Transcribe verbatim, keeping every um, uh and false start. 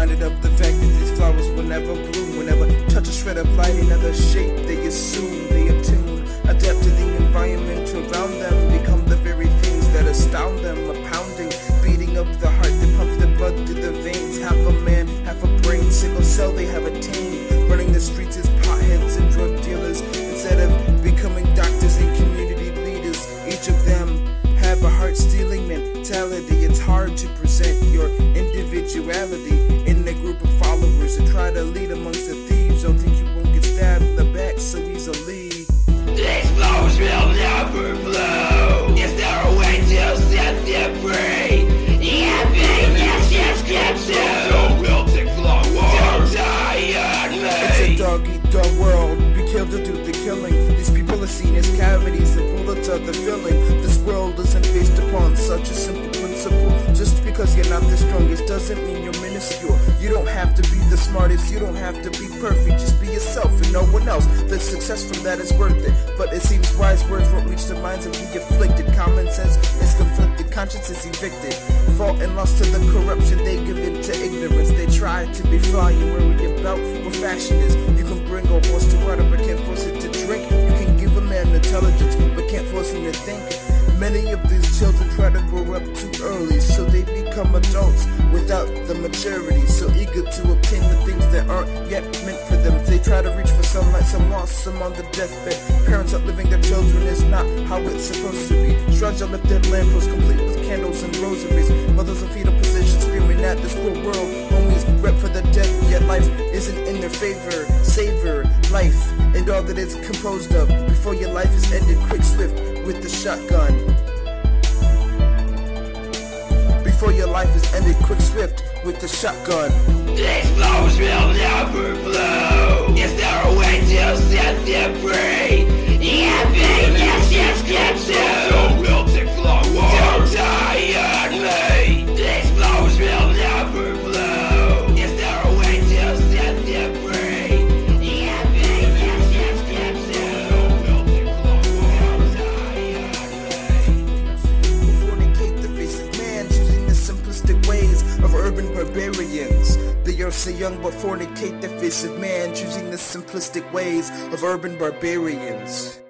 reminded of the fact that these flowers will never bloom, will never touch a shred of light, another shape they assume, they attune, adapt to the environment around them, become the very things that astound them, a pounding, beating of the heart that pumps the blood through the veins, half a man, half a brain, single cell they have attained, running the streets as potheads and drug dealers, instead of becoming doctors and community leaders, each of them have a heart-stealing mentality. It's hard to present your individuality in a group of followers and try to lead amongst the thieves. Don't think you won't get stabbed in the back so easily. These flowers will never blow. Is there a way to set them free? Yeah, baby, yes, yes, get to. So we'll take flowers. Don't die on me. It's a dog-eat-dog world. Be killed to do the killing. These people are seen as cavities and bullets are the filling. This world isn't based upon such a simple principle. Just because you're not the strongest doesn't mean you're minuscule. You don't have to be the smartest, you don't have to be perfect. Just be yourself and no one else. The success from that is worth it. But it seems wise words won't reach the minds of the afflicted. Common sense is conflicted, conscience is evicted. Fault and lost to the corruption they give in to ignorance. They try to be flying, worrying about what fashion is. You can bring a horse to water but can't force it to drink. You can give a man intelligence but can't force him to think. Many of these children try to grow up too early, so they become adults without the maturity, so eager to obtain the things that aren't yet meant for them. They try to reach for sunlight, some lost, some on the deathbed. Parents outliving their children is not how it's supposed to be. Shrines are lifted, lampposts complete with candles and rosaries. Mothers in fetal position screaming at this cruel world. Homies rep for the dead, yet life isn't in their favor. Savor life and all that it's composed of. Before your life is ended, quick, swift with the shotgun. Before your life is ended, quick, swift with the shotgun. These flowers will never blow. Is there a way to set them free? Yeah, baby, yes, yes, get to. So we'll take flowers. Don't die on me. These flowers will never blow. Is there a way to set them free? Yeah, baby, yes, yes, get to. So we'll take flowers. Fornicate the face of man, choosing the simplistic ways of urban barbarians. They are so young but fornicate the face of man, choosing the simplistic ways of urban barbarians.